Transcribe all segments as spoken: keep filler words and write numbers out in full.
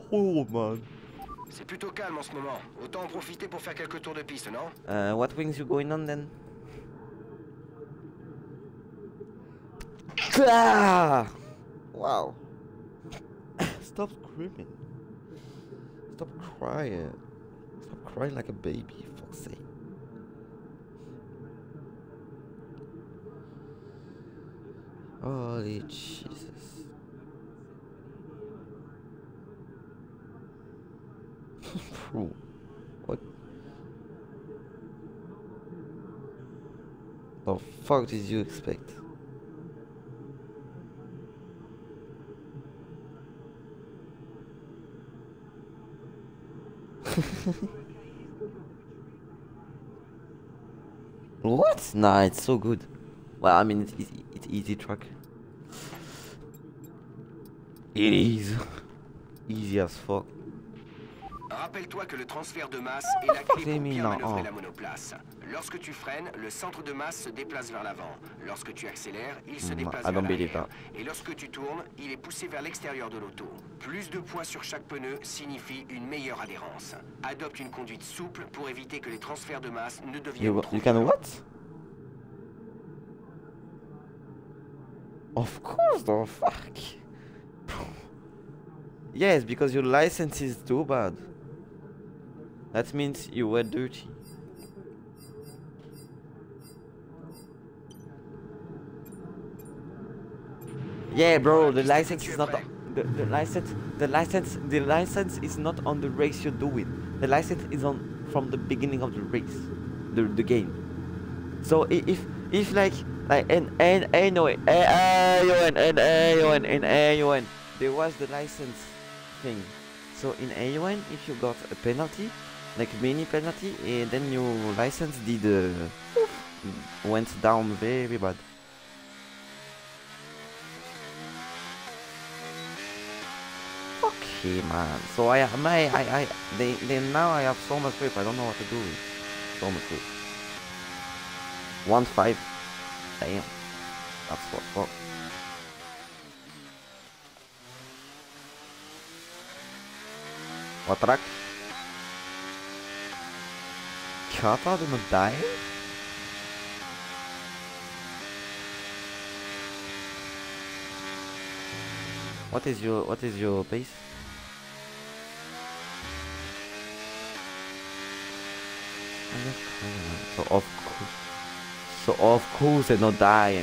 cold, man. C'est plutôt calme en ce moment. Autant en profiter pour faire quelques tours de piste, non? Uh, what wings you going on then? Ah! Wow. Stop screaming. Stop crying. Stop crying like a baby, for fuck's sake. Holy Jesus. Bro, what the fuck did you expect? What? Nah, it's so good. Well, I mean, it's easy, it's easy track. It is easy as fuck. Rappelle-toi que le transfert de masse est What la the fuck clé do you pour mean bien now? manœuvrer Oh. la monoplace. Lorsque tu freines, le centre de masse se déplace vers l'avant. Lorsque tu accélères, il se Mm, déplace I vers don't believe l'arrière. that. Et lorsque tu tournes, il est poussé vers l'extérieur de l'auto. Plus de poids sur chaque pneu signifie une meilleure adhérence. Adopte une conduite souple pour éviter que les transferts de masse ne deviennent You, trop you can violents. what? Of course, the fuck. Yes, because your license is too bad. That means you were dirty. Yeah, bro, the license is not on, the, the license the license the license is not on the race you're doing. The license is on from the beginning of the race, the the game. So i- if if like like and and anyway A N A N N A N there was the license thing. So in A one, if you got a penalty, like mini penalty, and then your license did uh, went down very bad. Okay, man. So I my I I they then now I have so much grip. I don't know what to do with so much grip. One five. Damn. That's what fuck. What track? Kata did not die? What is your what is your base? So of course, so of course they're not dying.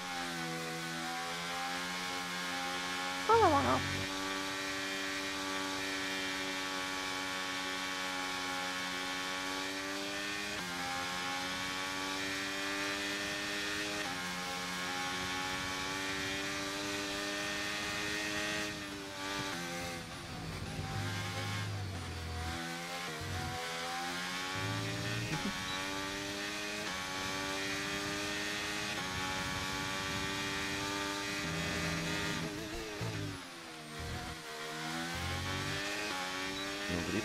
No grip.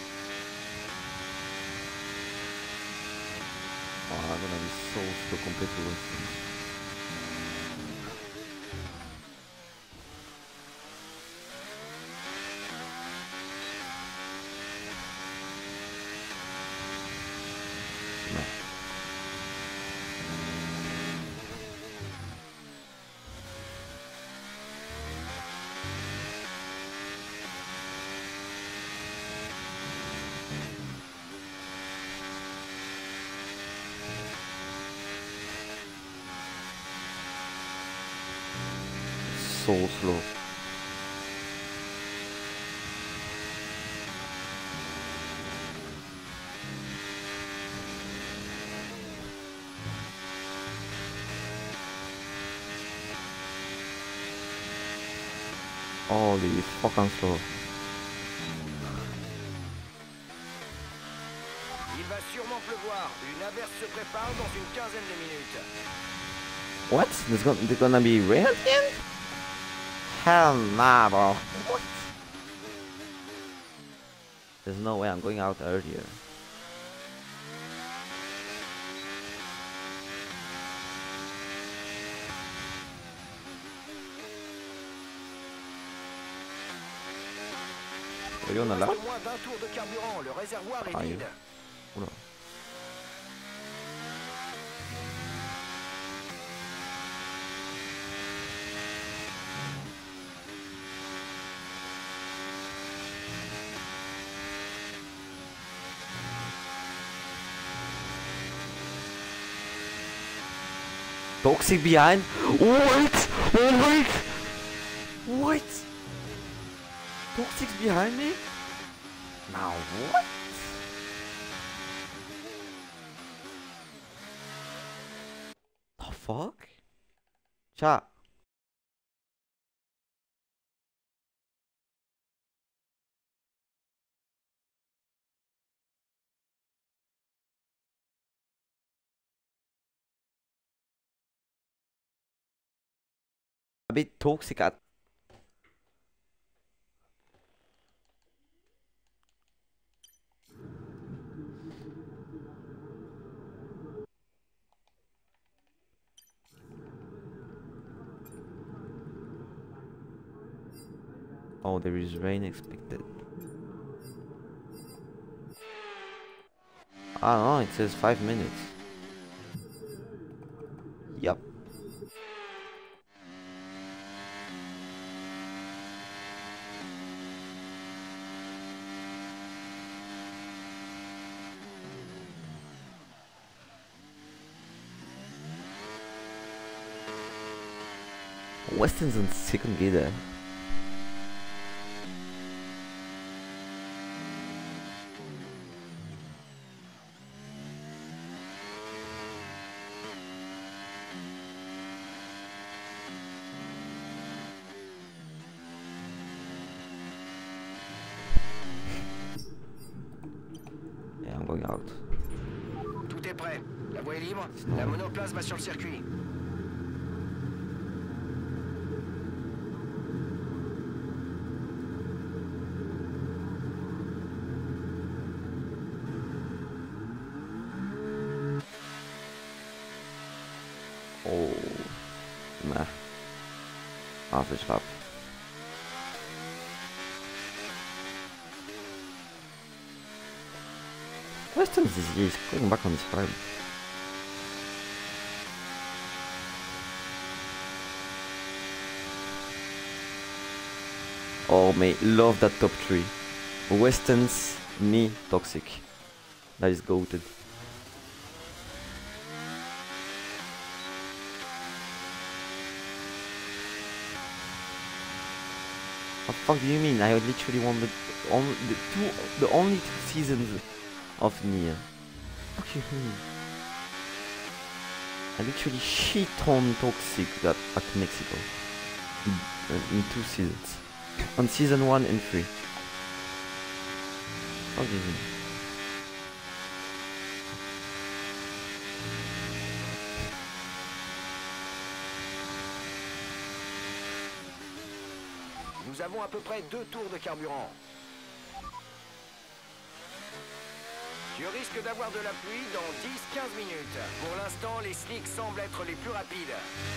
Oh, I'm gonna be so slow compared to those things. No. So slow. Holy fucking slow. Il va sûrement pleuvoir. Une averse se prépare dans une quinzaine de minutes. What? There's gonna, there's gonna be rain again? Hell nah, bro. What? There's no way I'm going out earlier. Et on a là. Moins d'un tour de carburant, le réservoir est Aïe. vide. Oula. Toxic behind. Wait! Wait! Wait! Toxic's behind me? Now what? The fuck? Chat. A bit toxic at Oh, there is rain expected. Ah no, it says five minutes. Yup. Weston's in second gear there. Yeah, I'm going out. Tout est prêt. La voie est libre. La monoplace va sur le circuit. Oh, nah. Half a stop. Weston is he's going back on his prime. Oh mate, love that top three. Weston's, me, Toxic. That is goated. What the fuck do you mean? I literally won the only the two the only two seasons of Nier. What do you mean? I literally shit on Toxic that at Mexico in, in two seasons. On season one and three. What do you mean? Nous avons à peu près deux tours de carburant. Tu risques d'avoir de la pluie dans dix à quinze minutes. Pour l'instant, les slicks semblent être les plus rapides.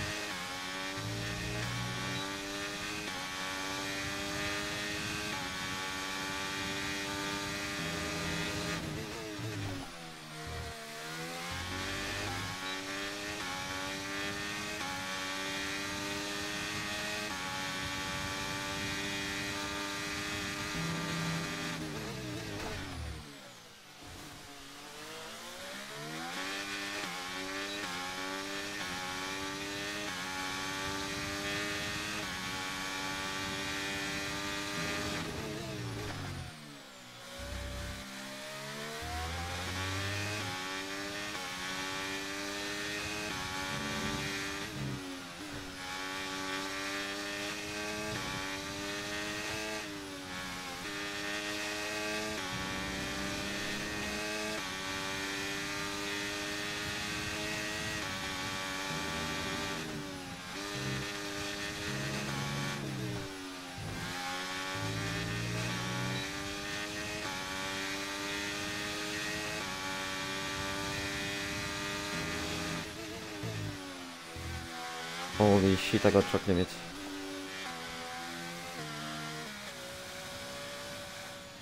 Holy shit, I got truck limit.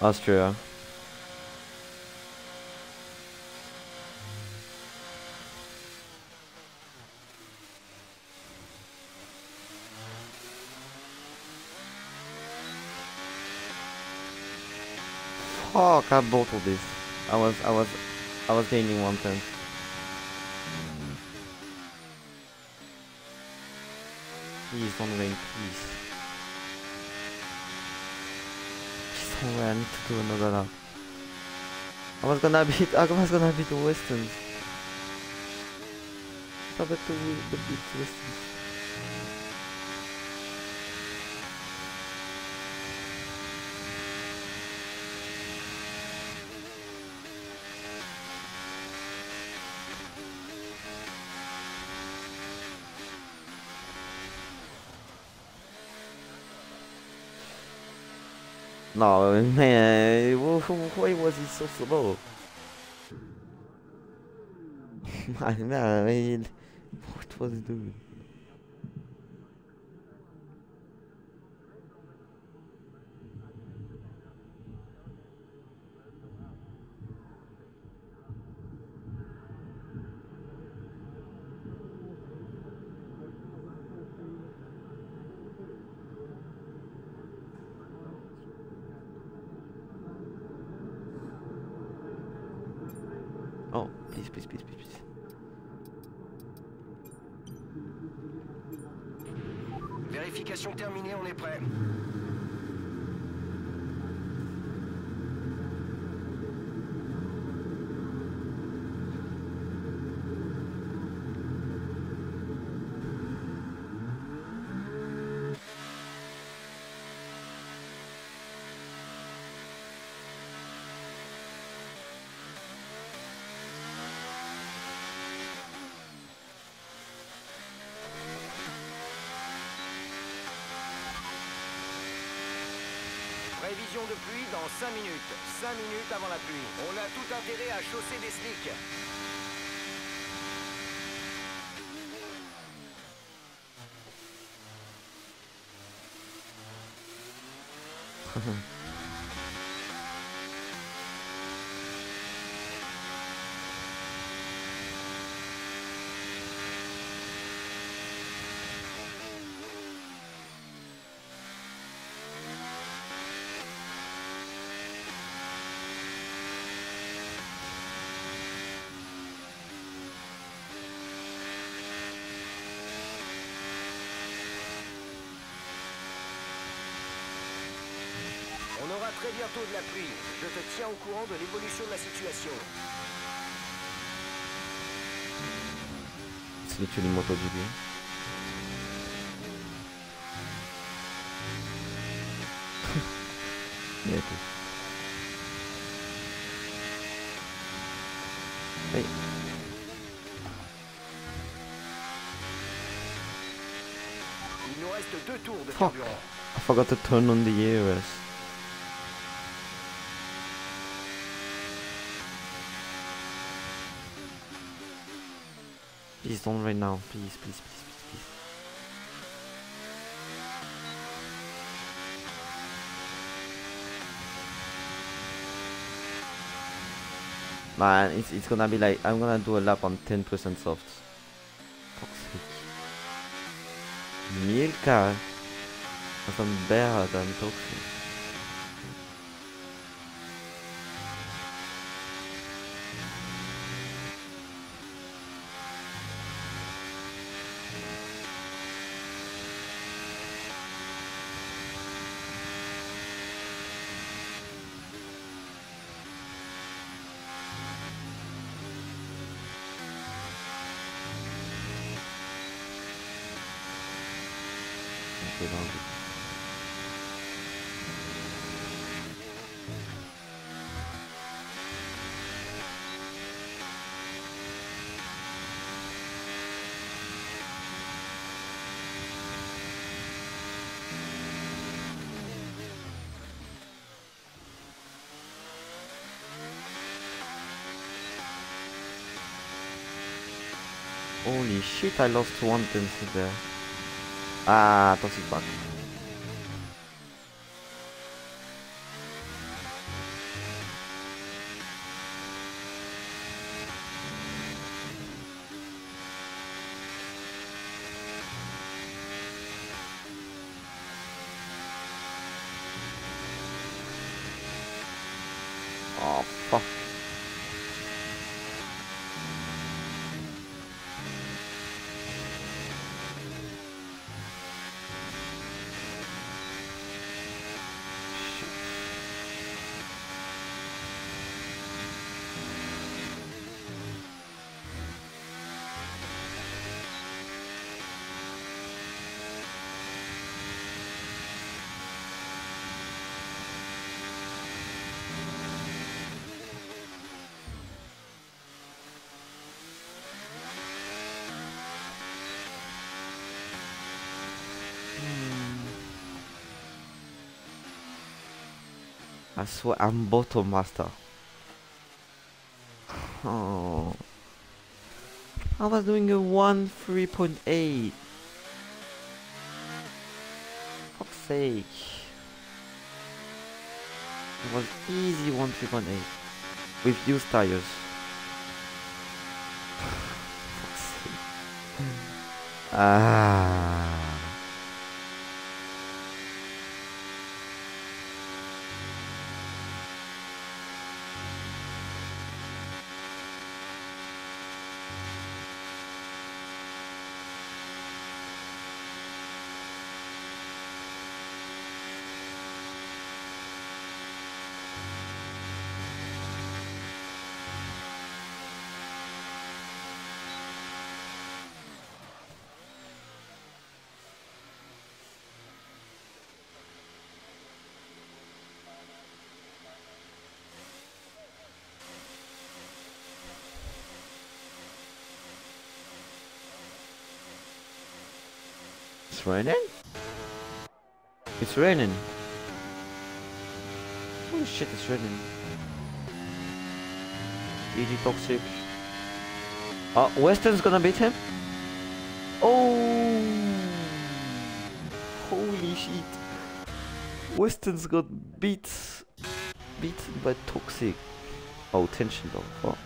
Austria. Fuck, I bottled this. I was, I was, I was gaining one tenth. Please don't rain, please. Please don't rain, I need to do another lap. I was gonna beat, I was gonna beat the Westerns. I bet to beat the Westerns. No, man, why was he so slow? I mean, what was he doing? Oh, please, please, please, please, please. Vérification terminée, on est prêt. Prévision de pluie dans cinq minutes. cinq minutes avant la pluie. On a tout intérêt à chausser des slicks. On aura très bientôt de la pluie. Je te tiens au courant de l'évolution de la situation. C'est literally MotoGP. Yeah, it is. Hey. Il nous reste deux tours de Fuck. carburant. I forgot to turn on the A R S. Please don't right now. Please, please, please, please, please. Man, it's, it's gonna be like, I'm gonna do a lap on ten percent soft. Fuck's sake. Milka! That's some bear than toxic. Okay, now good. Holy shit, I lost one tenth there. Ah, toxic back. I swear I'm bottom master. Oh, I was doing a one three point eight. Fuck's sake. It was easy one three point eight with used tires. Fuck's sake. Ah. It's raining? It's raining. Holy shit, it's raining. G G Toxic. Oh, Weston's gonna beat him? Oh! Holy shit. Weston's got beat. Beaten by Toxic. Oh, tension though. Oh.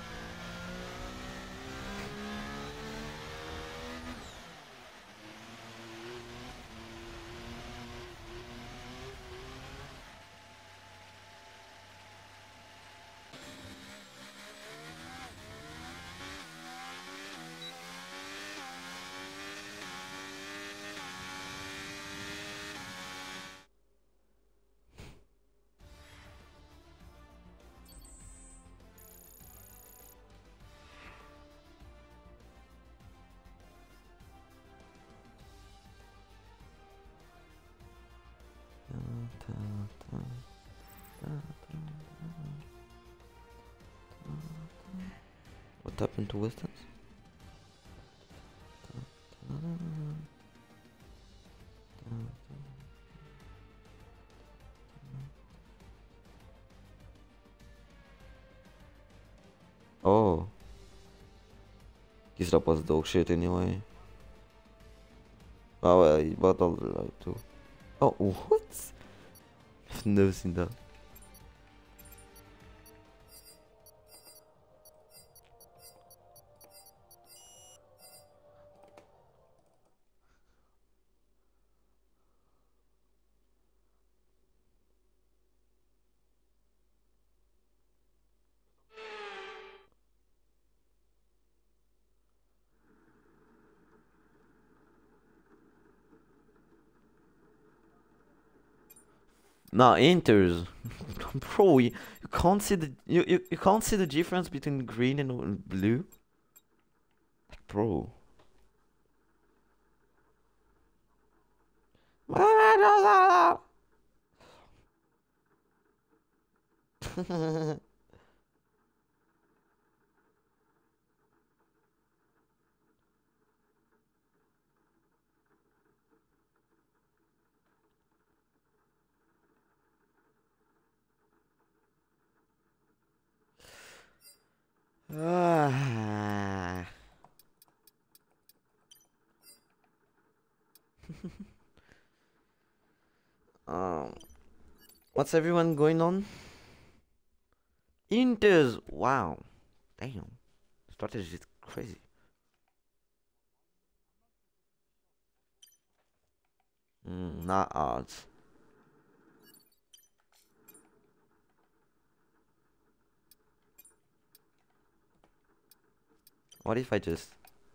What happened to Weston's? Oh. This rap was dog shit anyway. Oh well, he battled like too. Oh, what? I've never seen that. Nah, enters. Bro, you, you can't see the you, you you can't see the difference between green and blue. Like, bro. Ah. um, what's everyone going on? Inters, wow, damn, strategy is crazy. Mm, not odds. What if I just...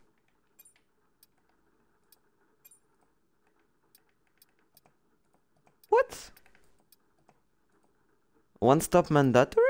What? One stop mandatory?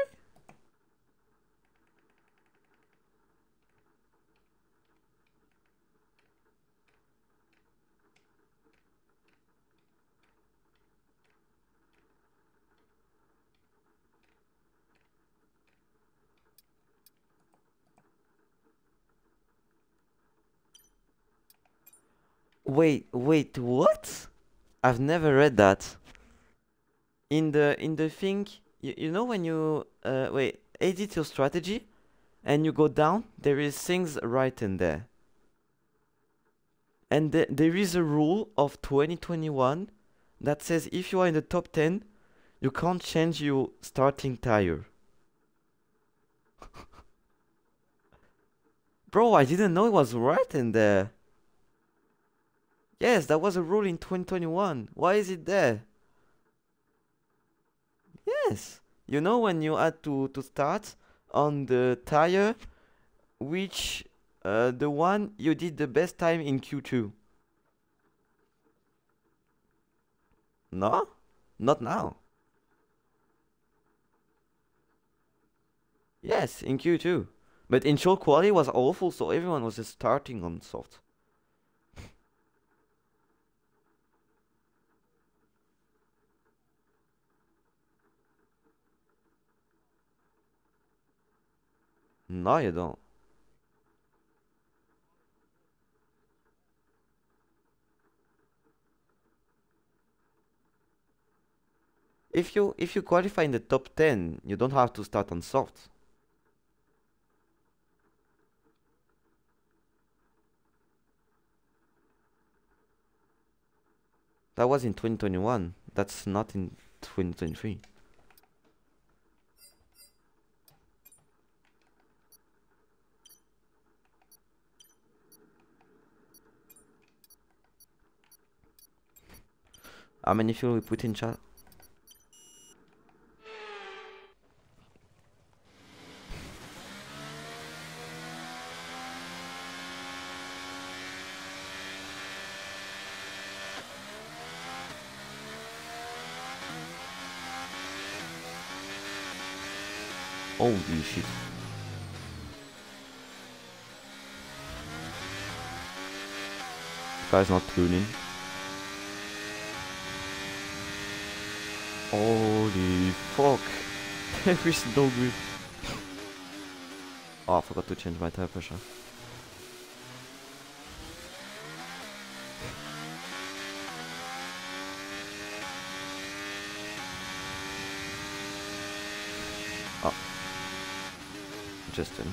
Wait, wait, what? I've never read that. In the in the thing, you, you know when you uh wait, edit your strategy and you go down, there is things written there. And th there is a rule of twenty twenty-one that says if you are in the top ten, you can't change your starting tire. Bro, I didn't know it was written there. Yes, that was a rule in twenty twenty-one. Why is it there? Yes. You know when you had to, to start on the tire, which uh, the one you did the best time in Q two? No? Not now. Yes, in Q two. But in short, quality was awful, so everyone was just starting on soft. No, you don't. If you if you qualify in the top ten, you don't have to start on soft. That was in twenty twenty-one. That's not in twenty twenty-three. How many fuel we put in chat? Holy shit. Guy's not tuning. Holy fuck. There is no grip. Oh, I forgot to change my tire pressure. Oh. Justin.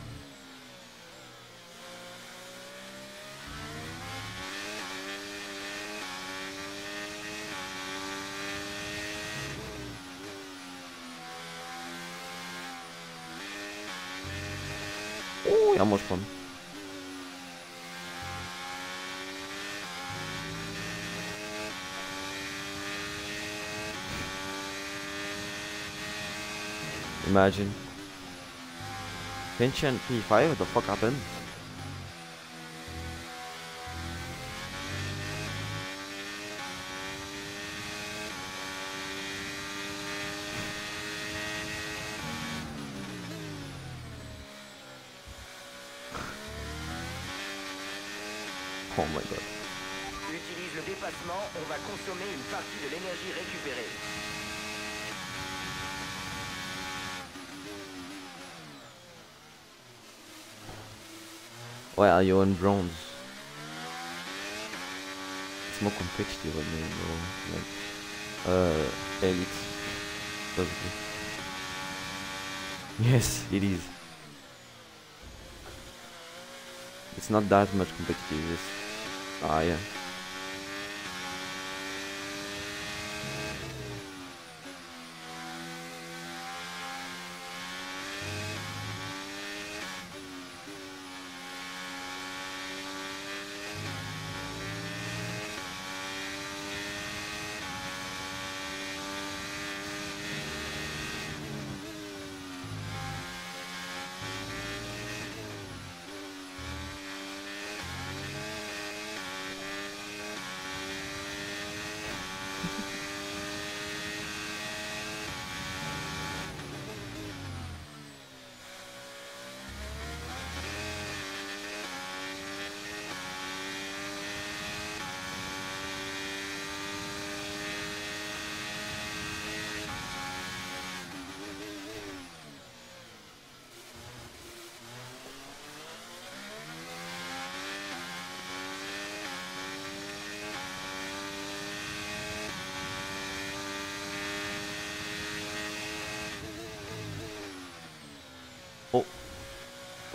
Oh, ja, muss schon. Imagine. Pension P five, what the fuck happened? Oh my god. Utilise le dépassement, on va consommer une partie de l'énergie récupérée. Why are you on bronze? It's more competitive on me, bro. Like, uh, elite. Basically. Yes, it is. It's not that much competitive. It's, ah, yeah.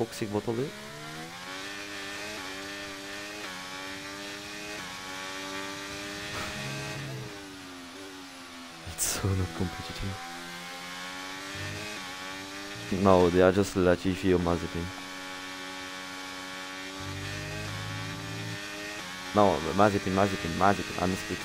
toxic bottle there. It's so not competitive. No, they are just Latifi or Mazepin. No, Mazepin, Mazepin, Mazepin, I'm split.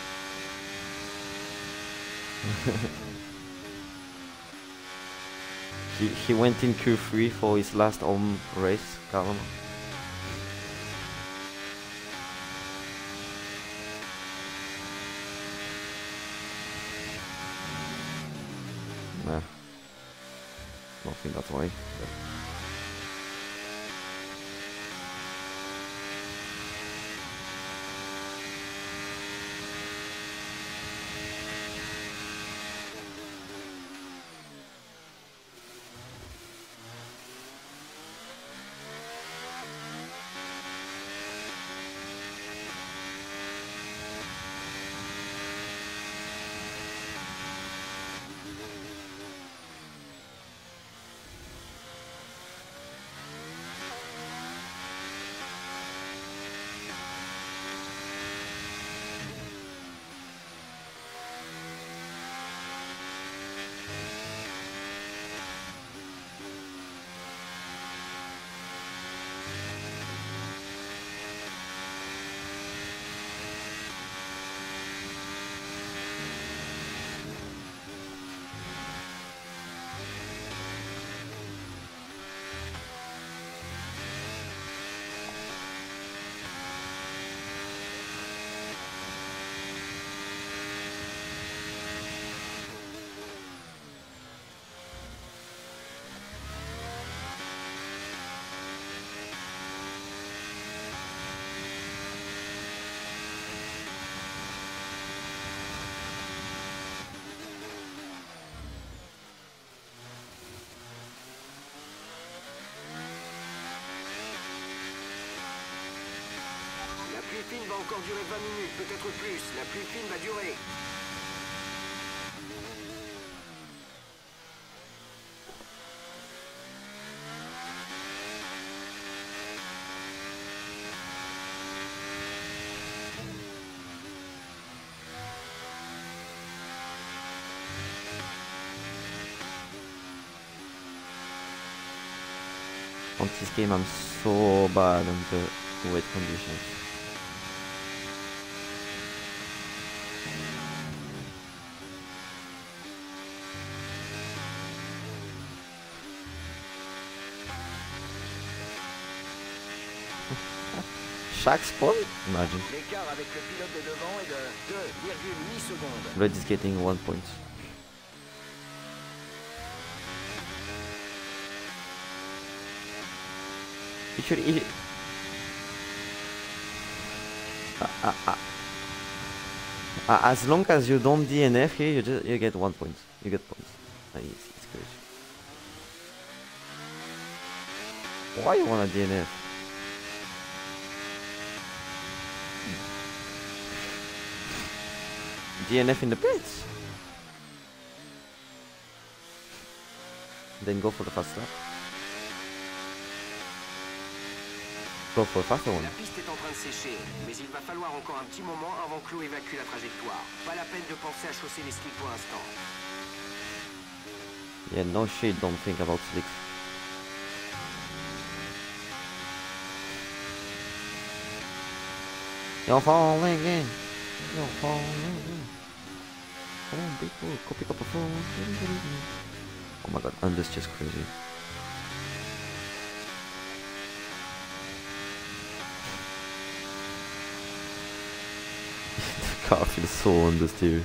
he, he went in Q three for his last home race, Carl. Nah, don't think that's why. But La pluie fine va encore durer vingt minutes, peut-être plus. La pluie fine va durer. on this game I'm so bad on the wet conditions. Chaque spawn? Imagine. L'écart avec le pilote de devant est de deux virgule huit secondes. Red is getting one point. It should it, uh, uh, uh, uh, as long as you don't D N F here, you just you get one point. You get points. Uh, it's, it's crazy. Why you wanna D N F? D N F in the pits. Then go for the fast lap. Go for a faster one. La piste est en train de sécher, mais il va falloir encore un petit moment avant que l'eau évacue la trajectoire. Pas la peine de penser à chausser les slicks pour l'instant. Yeah, no shit, don't think about slicks. You're falling in. You're falling in. Come on, people, go pick up a phone. Oh my god, and this is just crazy. The car feels so understeer.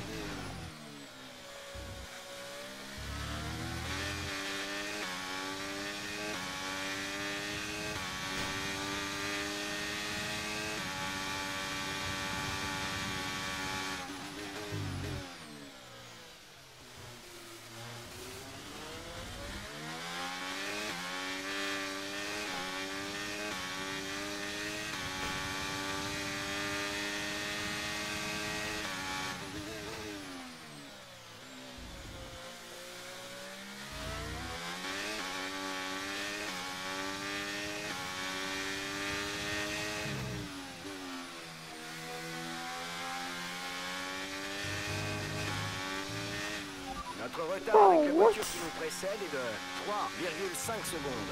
Notre retard Oh, avec la voiture what? qui nous précède est de trois virgule cinq secondes.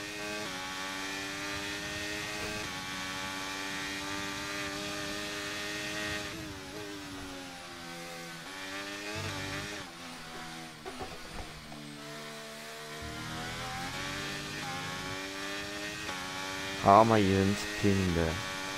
How am I even spinning there?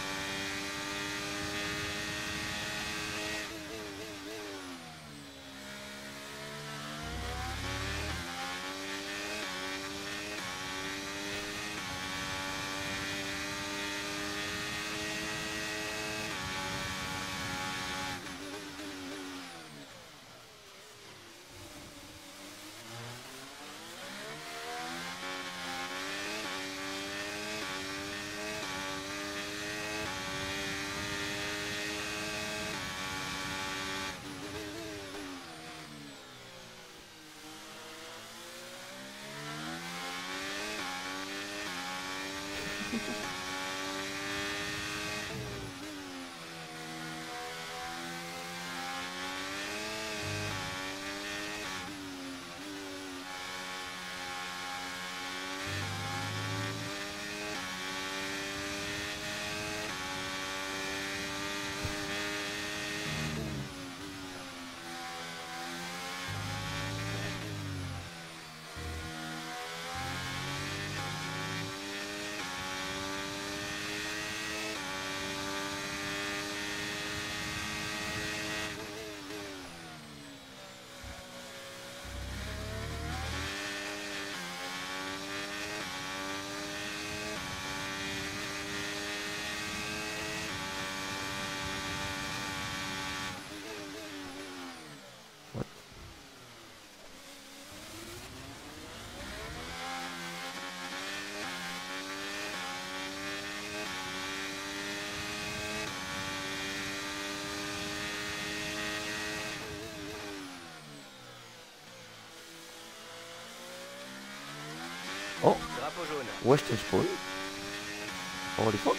Oh, Drapeau jaune. Western spawn. Holy fuck.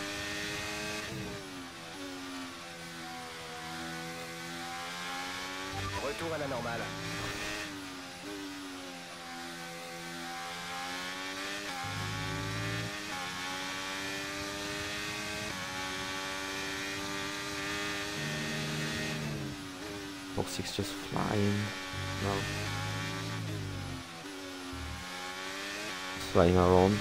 Retour à la normale. Box six just flying. No. Flying around.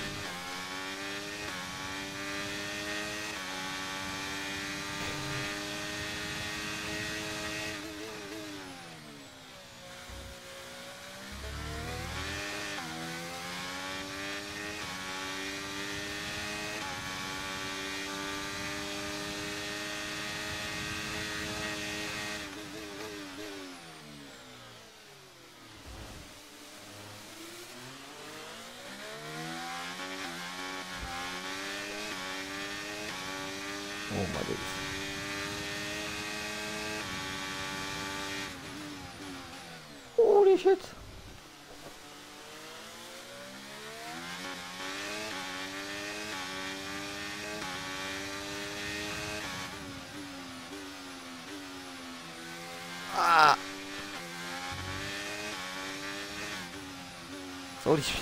Oh my days. Holy shit. Ah. Holy shit.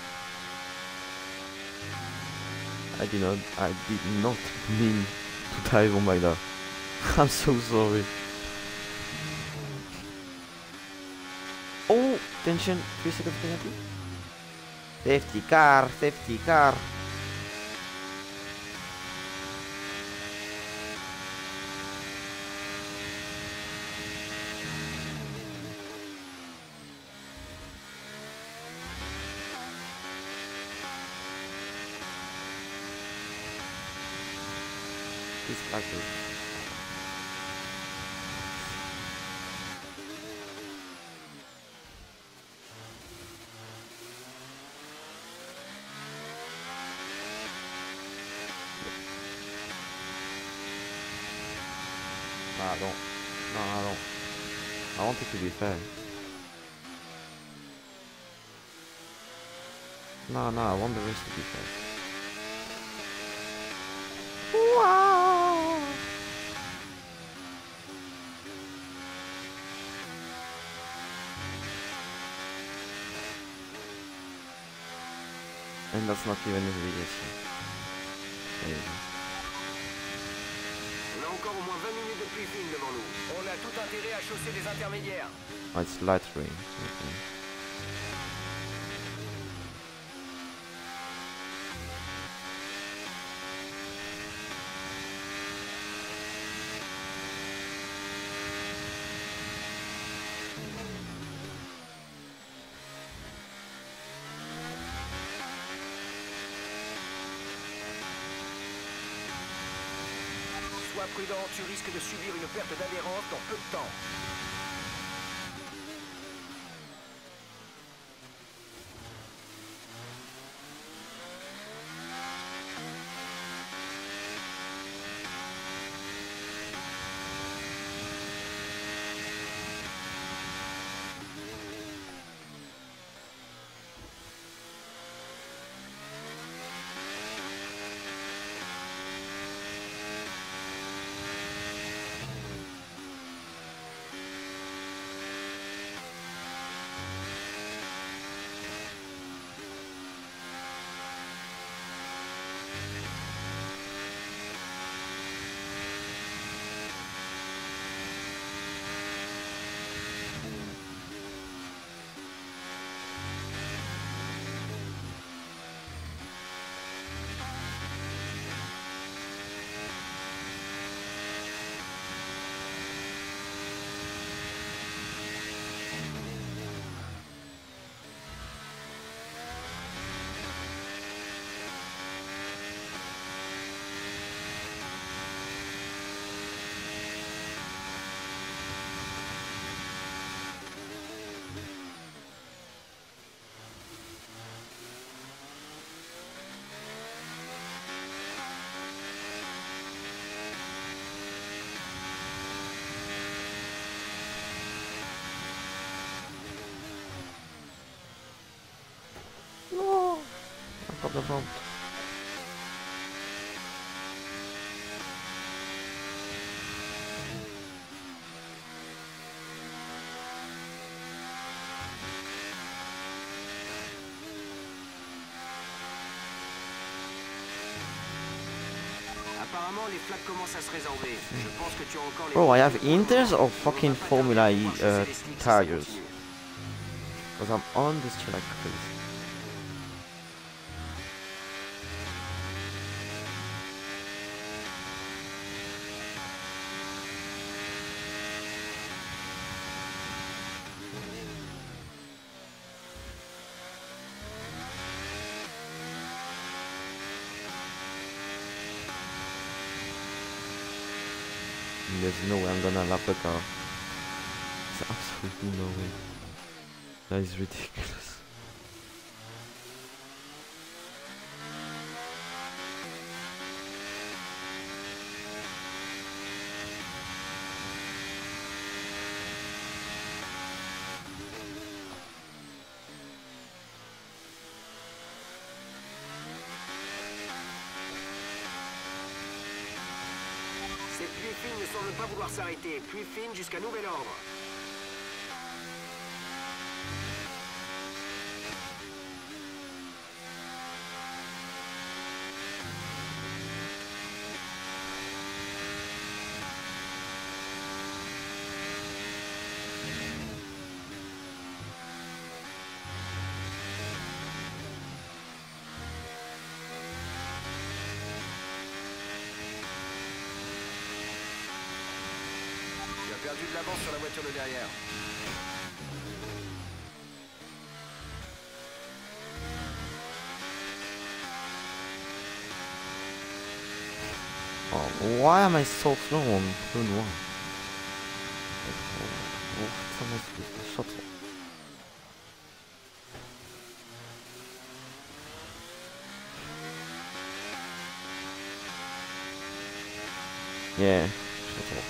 I did not I did not mean to dive on my dog. I'm so sorry. Oh, tension, three seconds penalty. Safety car, safety car. This character. No, I don't. No, I don't. I want it to be fair. No, no, I want the race to be fair. Wow. And that's not even a variation. On a encore au moins vingt minutes de pluie fine devant nous. On a tout intérêt à chausser des intermédiaires. Oh, it's light rain. Okay. Sois prudent, tu risques de subir une perte d'adhérence dans peu de temps. No! I got the bump. Apparemment, les flaques commencent à se résorber. Je pense que tu as encore les... Bro, I have Inters or fucking Formula E uh, tires. Because I'm on this track crazy. There's no way I'm gonna lap the car. There's absolutely no way. That is ridiculous. Cette pluie fine ne semble pas vouloir s'arrêter. Pluie fine jusqu'à nouvel ordre. Tu as perdu de l'avance sur la voiture de derrière. Oh, why am I so slow on turn one? What am I supposed to shuttle? Yeah, shuttle.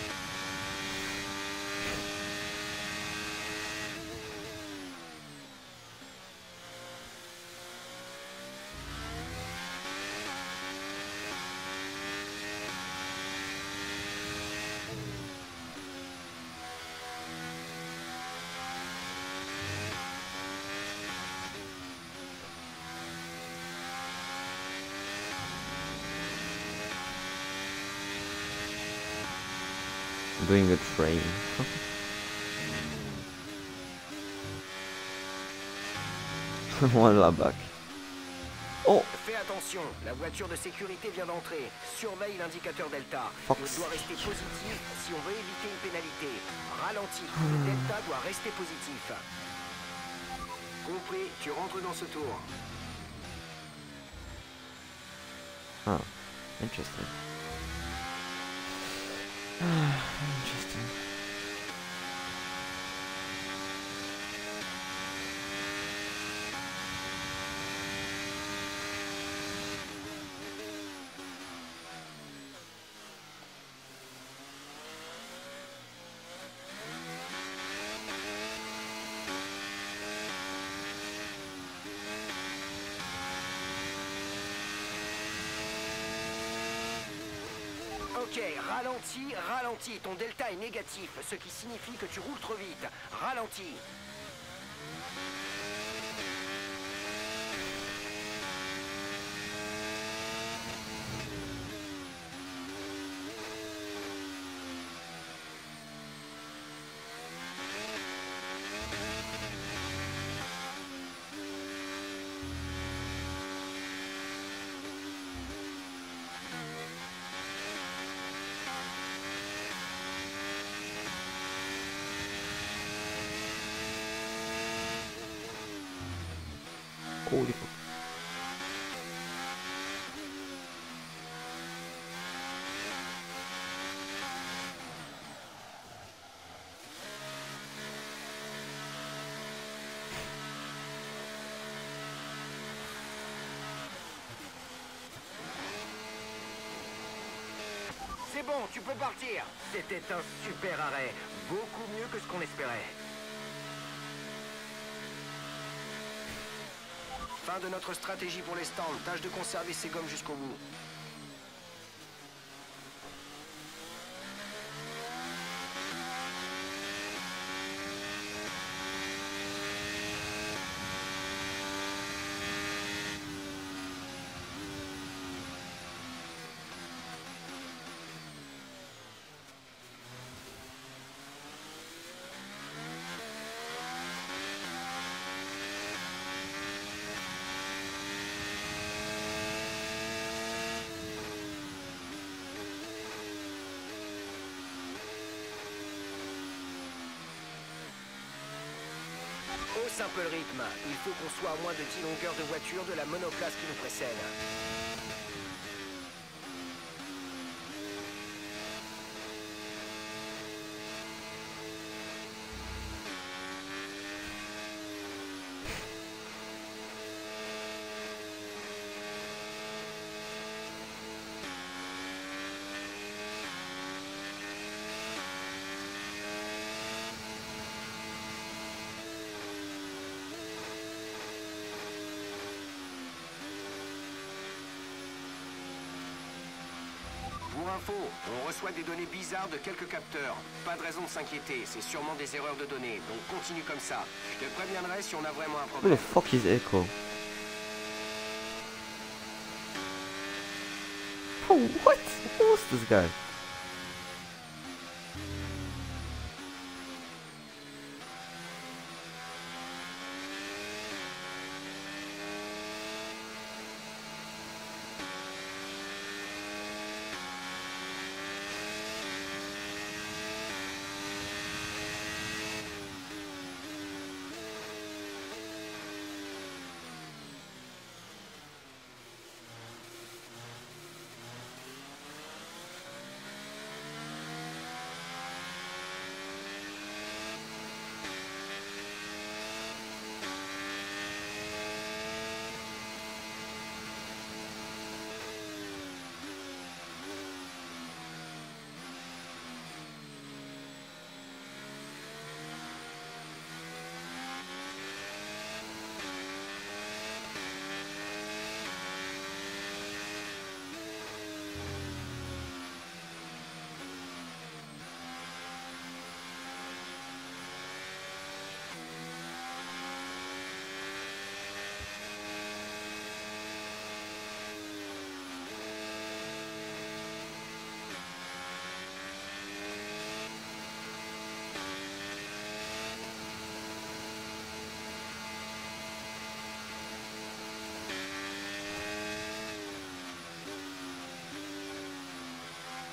Doing a train. One lap back. Oh! Fais attention, la voiture de sécurité vient d'entrer. Surveille l'indicateur Delta. Fox. Il doit rester positif si on veut éviter une pénalité. Ralentis, le Delta doit rester positif. Compris, tu rentres dans ce tour. Ah, interesting. Ah, interesting. Ok, ralentis, ralentis. Ton delta est négatif, ce qui signifie que tu roules trop vite. Ralentis. Holy fuck. C'est bon, tu peux partir. C'était un super arrêt. Beaucoup mieux que ce qu'on espérait. Fin de notre stratégie pour les stands. Tâche de conserver ces gommes jusqu'au bout. Hausse un peu le rythme. Il faut qu'on soit à moins de dix longueurs de voiture de la monoplace qui nous précède. Pour info, on reçoit des données bizarres de quelques capteurs. Pas de raison de s'inquiéter, c'est sûrement des erreurs de données, donc continue comme ça. Je te préviendrai si on a vraiment un Who problème. the fuck is Echo? Oh, what? Who's this guy?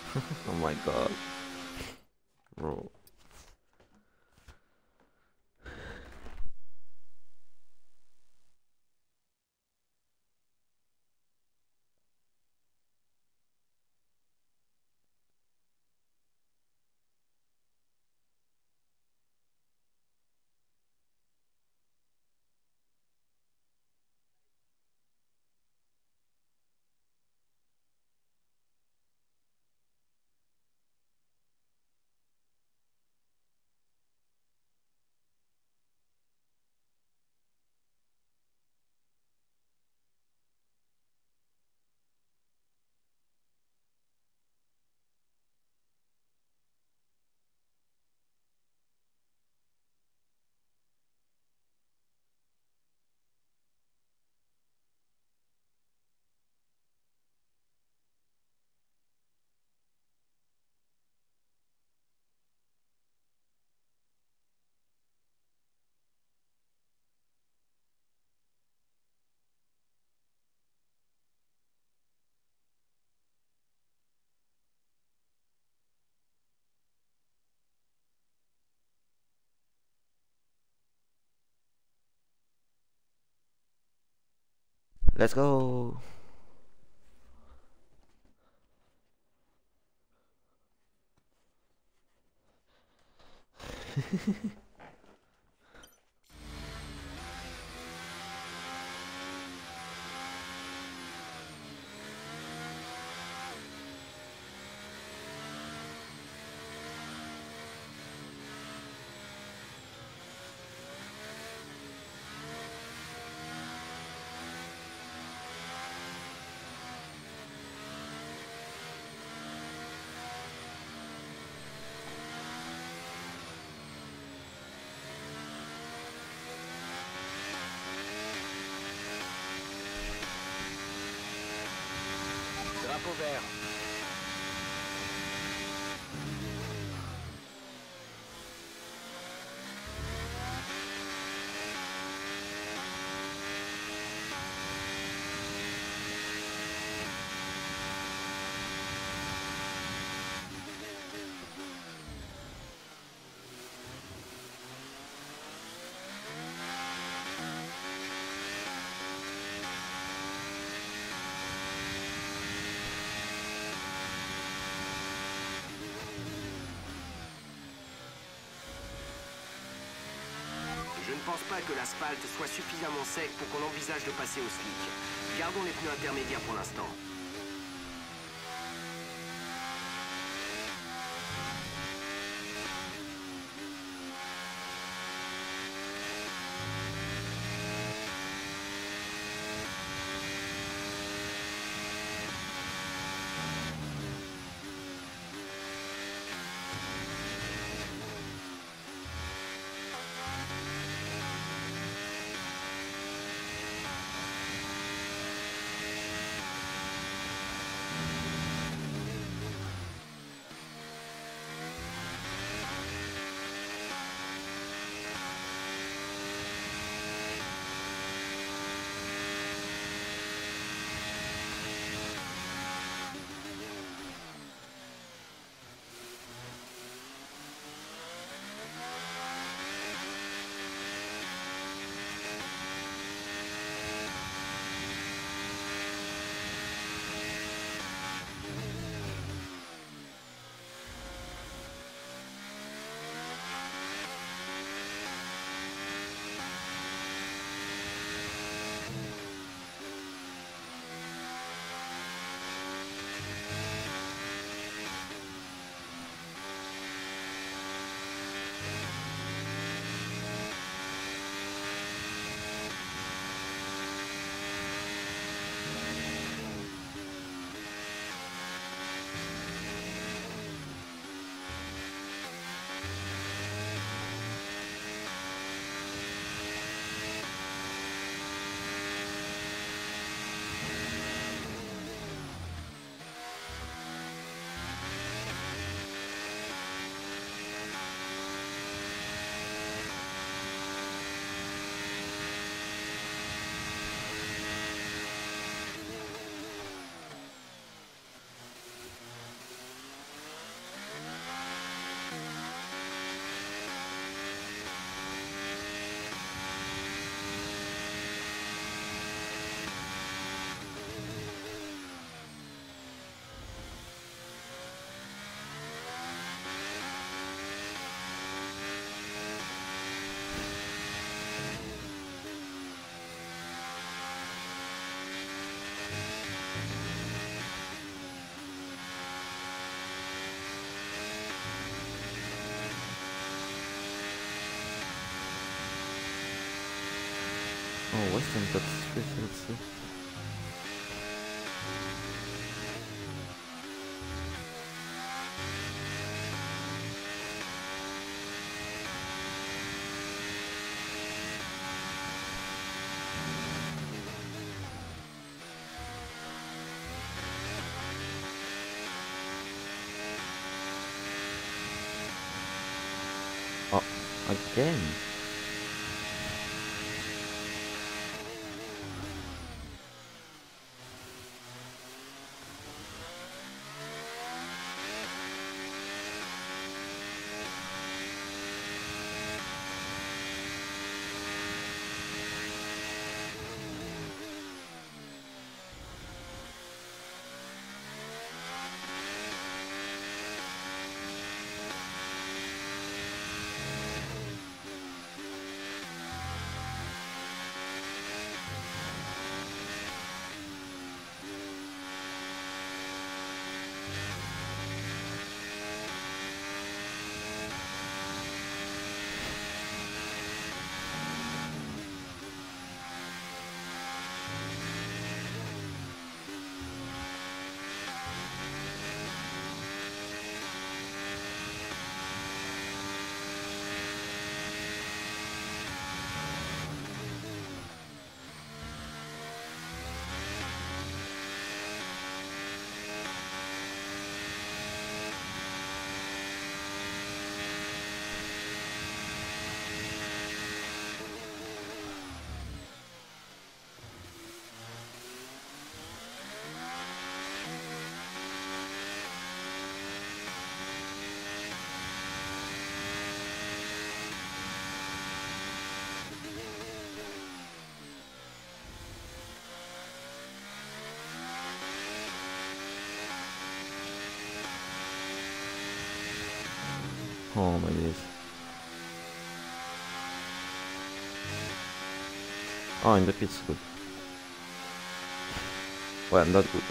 Oh my god. Bro. Let's go. Drapeau vert. Je ne pense pas que l'asphalte soit suffisamment sec pour qu'on envisage de passer au slick. Gardons les pneus intermédiaires pour l'instant. Oh, Western got three fields too. Oh, again. Oh my days. Oh, in the pit's good. Well, not good.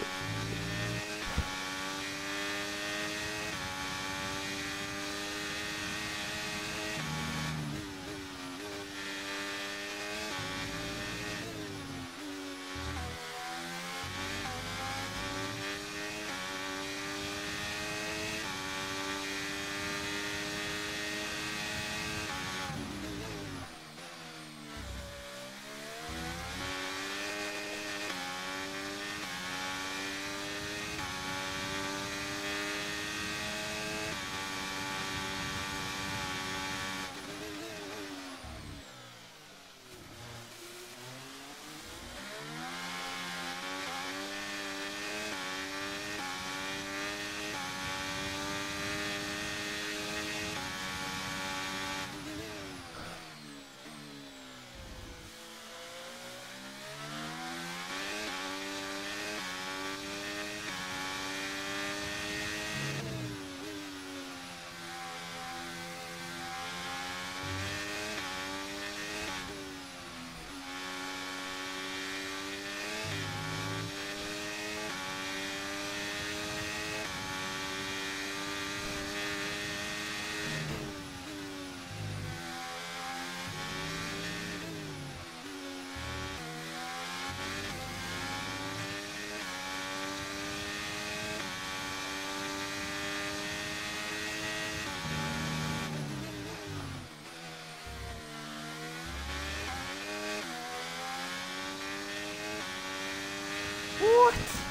What?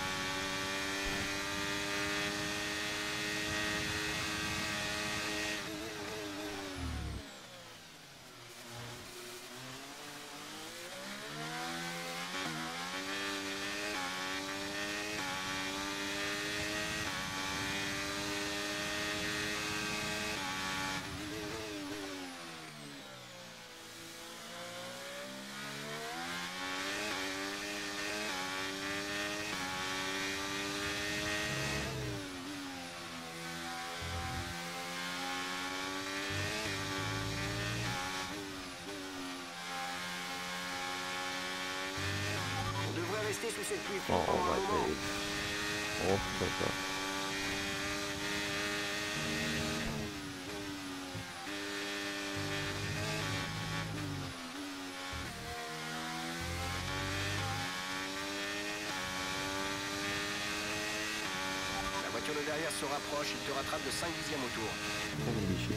Rester sous cette pluie Oh pendant un my moment. days. Oh my god. derrière se rapproche, il te rattrape de cinq dixièmes au tour. Holy shit.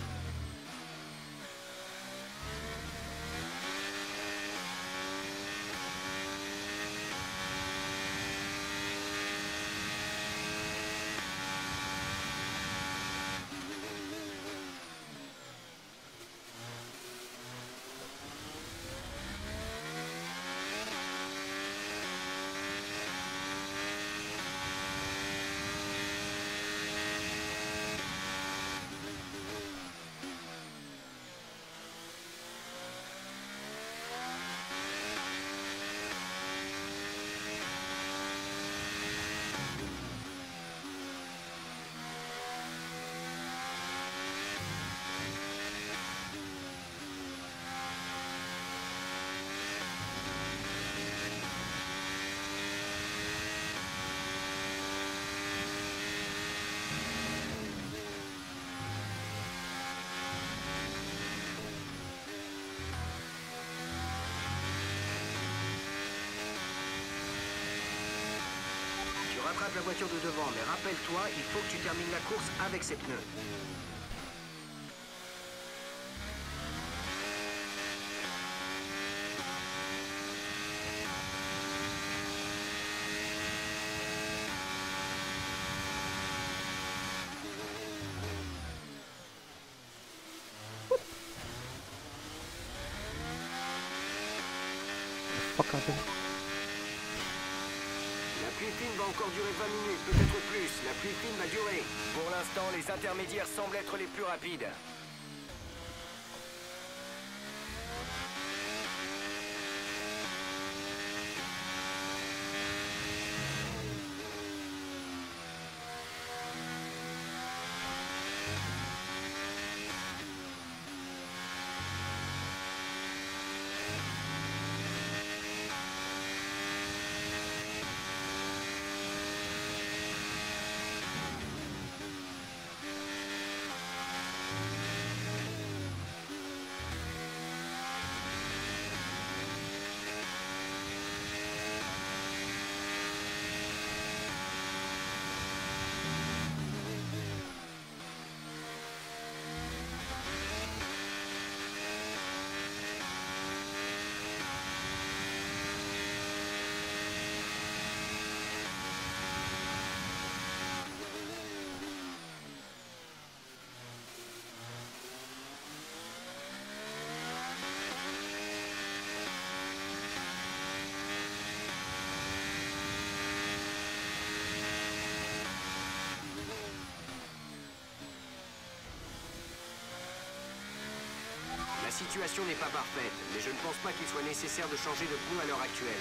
Rattrape la voiture de devant, mais rappelle-toi, il faut que tu termines la course avec ses pneus. Fuck happened? La pluie fine va encore durer vingt minutes, peut-être plus. La pluie fine va durer. Pour l'instant, les intermédiaires semblent être les plus rapides. La situation n'est pas parfaite, mais je ne pense pas qu'il soit nécessaire de changer de pneu à l'heure actuelle.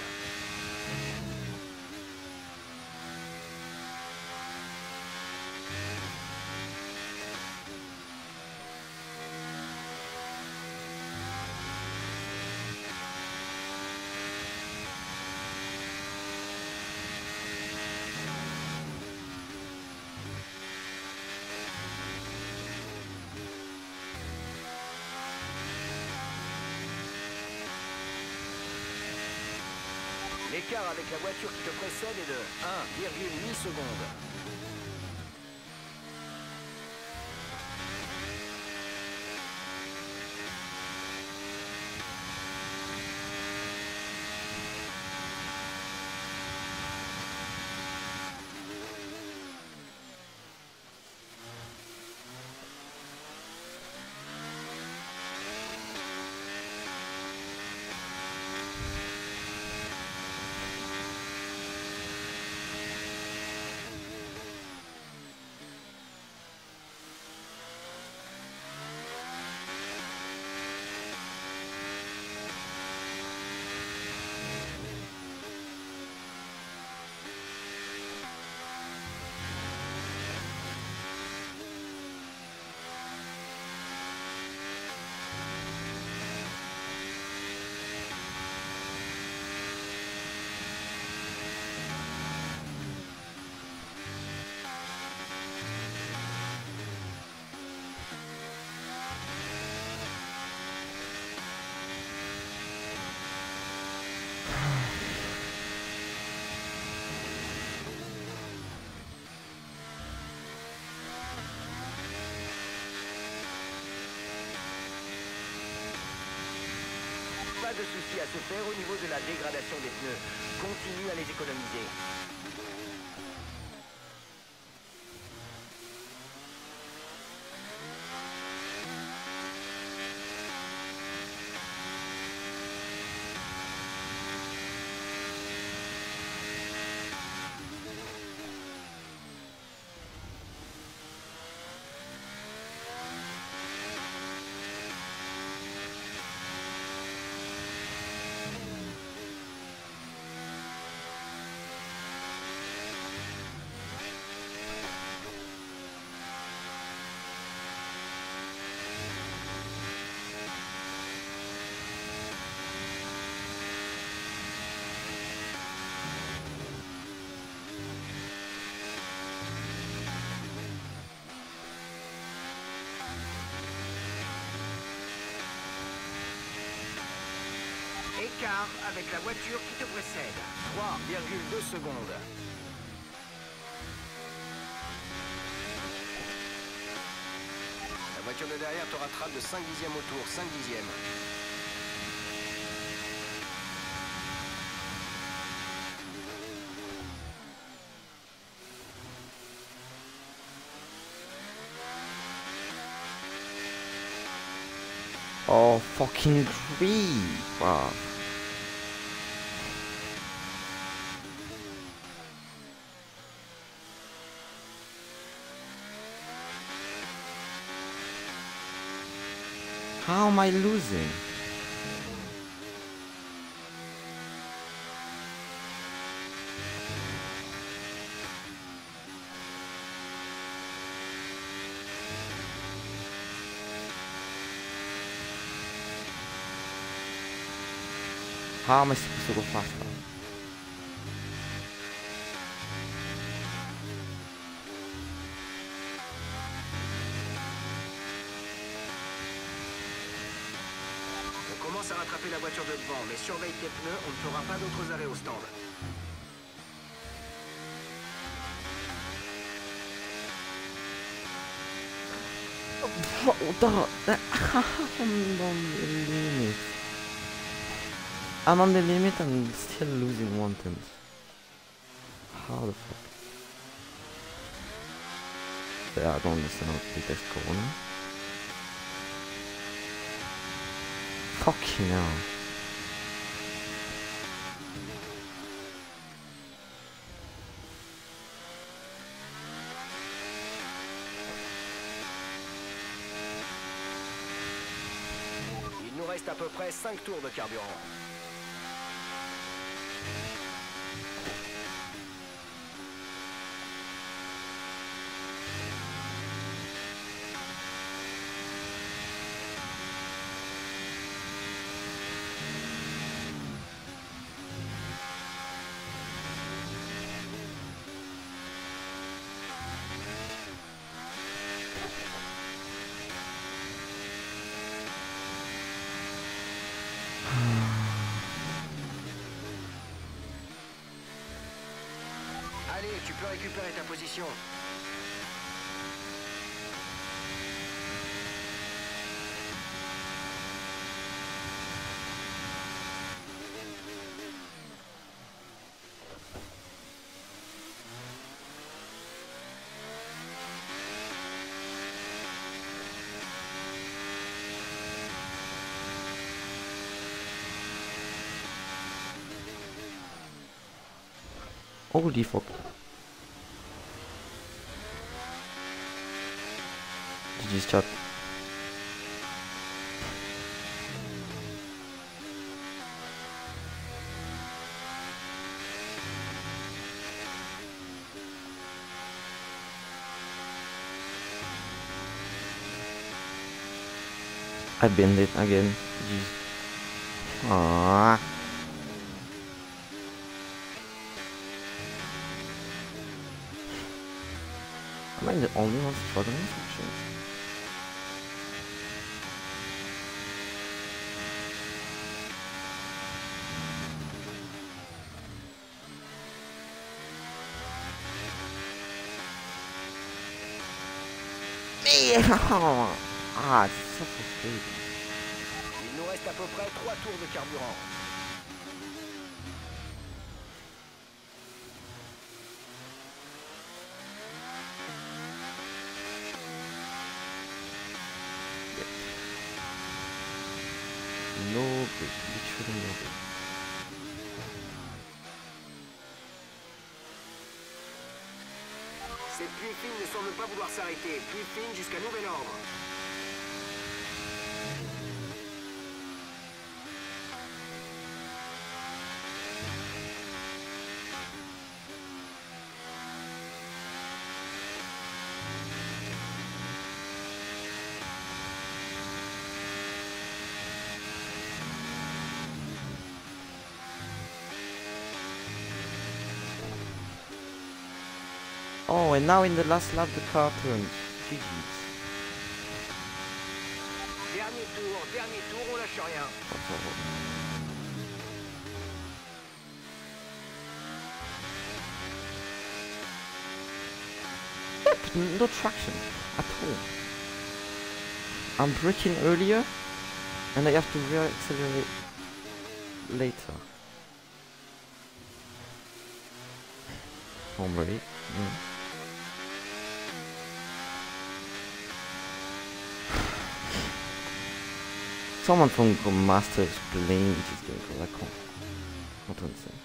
L'écart avec la voiture qui te précède est de un virgule huit secondes. pas de souci à se faire au niveau de la dégradation des pneus. Continue à les économiser. Écart avec la voiture qui te précède. trois virgule deux secondes. La voiture de derrière te rattrape de cinq dixièmes au tour. cinq dixièmes. Oh, fucking grief. Wow. How am I losing? How am I supposed to go faster? On commence à rattraper la voiture de devant, mais surveille tes pneus, on ne fera pas d'autres arrêts au stand. Bro, the, the, I'm on the limit. I'm on the limit and still losing one tenth. How the fuck? Yeah, I don't understand how to take this corner. Fucking hell. Il nous reste à peu près cinq tours de carburant. Allez, tu peux récupérer ta position. Holy fuck. G G's chat. I bend it again. Jeez. Ah. Am I the only one struggling with that shit? Ah, it's so frustrating. Il nous reste reste à peu près trois tours de carburant. No good, literally no good. Cette pluie fine ne semble pas vouloir s'arrêter. Pluie fine jusqu'à nouvel ordre. Oh, and now in the last lap the car turns. G G's. Dernier tour, dernier tour, on lâche rien. No traction at all. I'm braking earlier and I have to re-accelerate later. Home brake. Mm. Someone from Master explain this game because I can't not understand.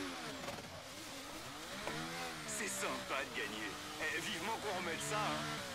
C'est sympa de gagner. Eh, vivement qu'on remette ça, hein.